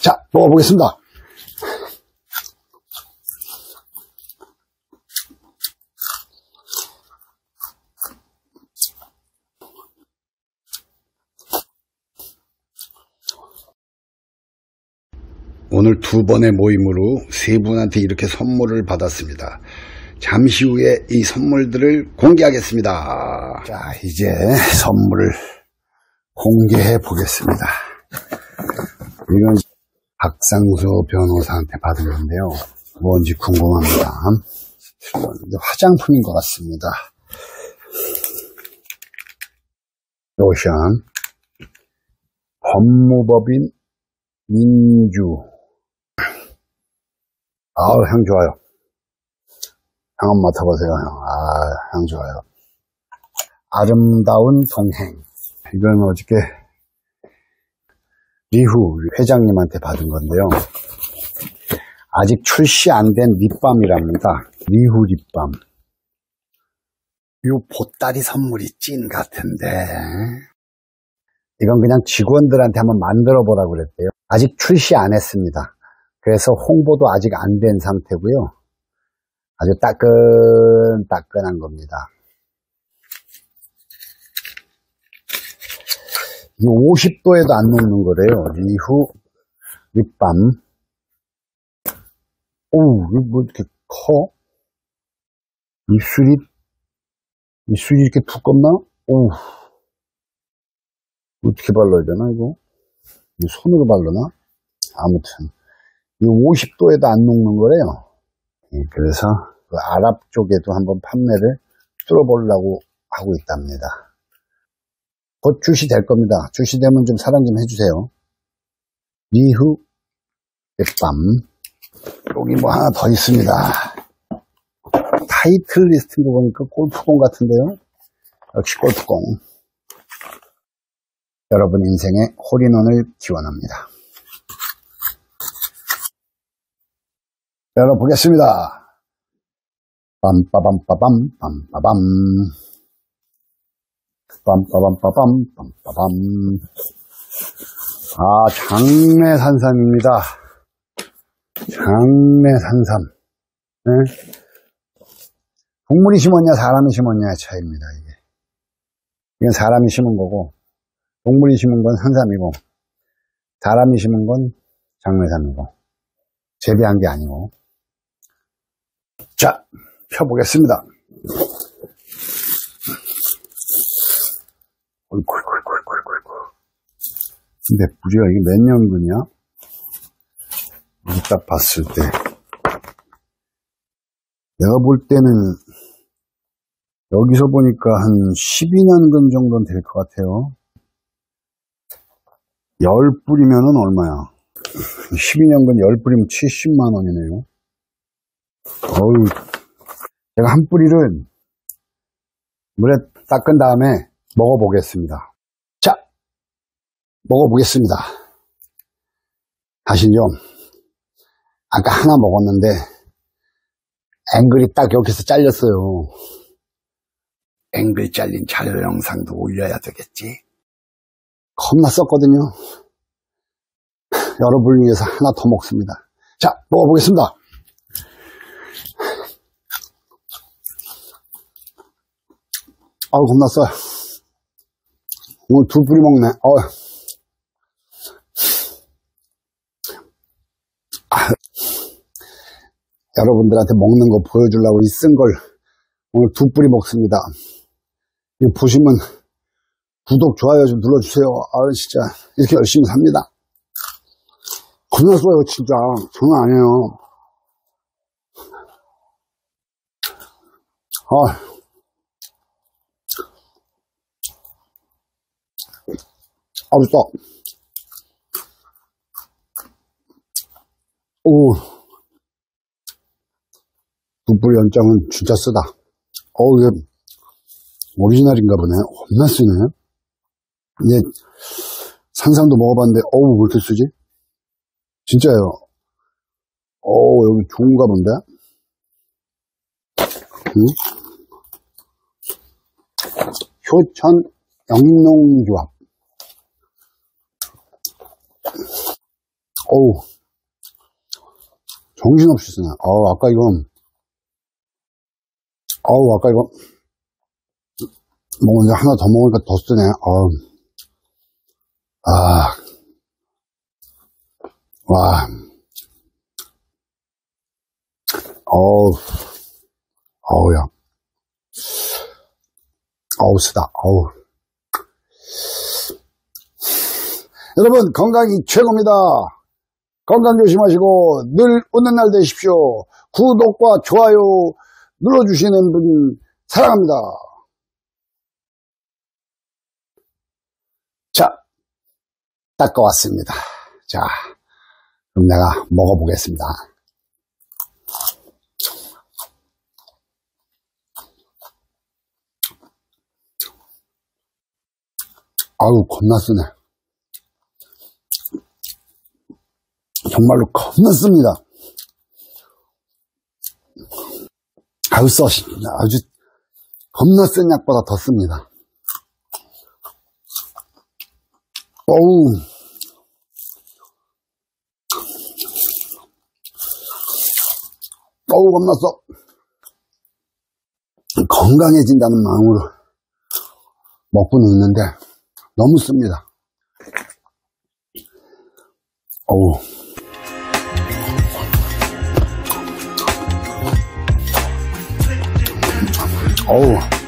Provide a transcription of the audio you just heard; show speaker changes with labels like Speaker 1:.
Speaker 1: 자, 먹어보겠습니다. 오늘 두 번의 모임으로 세 분한테 이렇게 선물을 받았습니다. 잠시 후에 이 선물들을 공개하겠습니다. 자, 이제 선물을 공개해 보겠습니다. 이건 박상수 변호사한테 받은 건데요. 뭔지 궁금합니다. 화장품인 것 같습니다. 로션, 법무법인 민주. 아우, 향 좋아요. 향 한번 맡아보세요, 형. 향 좋아요. 아름다운 동행. 이건 어저께 리후 회장님한테 받은 건데요. 아직 출시 안 된 립밤이랍니다. 리후 립밤. 요 보따리 선물이 찐 같은데. 이건 그냥 직원들한테 한번 만들어 보라고 그랬대요. 아직 출시 안 했습니다. 그래서 홍보도 아직 안 된 상태고요. 아주 따끈따끈한 겁니다. 이 50도에도 안 녹는 거래요. 리후 립밤. 오우, 이거 뭐 이렇게 커? 입술이 이렇게 두껍나? 오우. 어떻게 발라야 되나, 이거? 손으로 바르나? 아무튼. 이 50도에도 안 녹는 거래요. 그래서 그 아랍 쪽에도 한번 판매를 뚫어보려고 하고 있답니다. 곧 출시될 겁니다. 출시되면 좀 사랑 좀 해주세요. 리후 립밤. 여기 뭐 하나 더 있습니다. 타이틀 리스트인 거 보니까 골프공 같은데요. 역시 골프공. 여러분 인생의 홀인원을 기원합니다. 열어보겠습니다. 빰빠밤빠밤 빰빠밤 빰빠밤빠밤 빰빠밤. 장내산삼입니다. 장내산삼. 네? 동물이 심었냐 사람이 심었냐의 차이입니다. 이건 사람이 심은 거고, 동물이 심은 건 산삼이고, 사람이 심은 건 장내삼이고, 재배한 게 아니고. 자, 펴보겠습니다. 어이구. 근데 무리가 이게 몇 년근이야? 이렇게 딱 봤을 때. 내가 볼 때는, 여기서 보니까 한 12년근 정도는 될 것 같아요. 10뿌리면은 얼마야? 12년근 10뿌리면 70만원이네요. 어우, 제가 한 뿌리를 물에 닦은 다음에 먹어보겠습니다. 자, 먹어보겠습니다. 사실요, 아까 하나 먹었는데 앵글이 딱 여기서 잘렸어요. 앵글 잘린 자료 영상도 올려야 되겠지. 겁나 썼거든요. 여러분을 위해서 하나 더 먹습니다. 자, 먹어보겠습니다. 아우, 겁나 써요. 오늘 두 뿌리 먹네. 여러분들한테 먹는 거 보여주려고 이 쓴 걸 오늘 두 뿌리 먹습니다. 이거 보시면 구독, 좋아요 좀 눌러주세요. 진짜 이렇게 열심히 삽니다. 겁나 써요, 진짜. 장난 아니에요. 맛있다. 오, 두 뿌리 연장은 진짜 쓰다. 이게 오리지널인가 보네. 겁나 쓰네. 근데 산삼도 먹어봤는데 왜 이렇게 쓰지? 진짜요. 여기 좋은가 본데? 효천 영농조합. 어우, 정신없이 쓰네. 아까 이건, 뭐, 이제 하나 더 먹으니까 더 쓰네. 와. 야. 쓰다. 여러분, 건강이 최고입니다. 건강 조심하시고 늘 웃는 날 되십시오. 구독과 좋아요 눌러주시는 분 사랑합니다. 자, 닦아왔습니다. 자, 그럼 내가 먹어보겠습니다. 아유, 겁나 쓰네. 정말로 겁나 씁니다. 아유, 아주 겁나 센 약보다 더 씁니다. 어우, 겁나 써. 건강해진다는 마음으로 먹고는 있는데 너무 씁니다. 어우.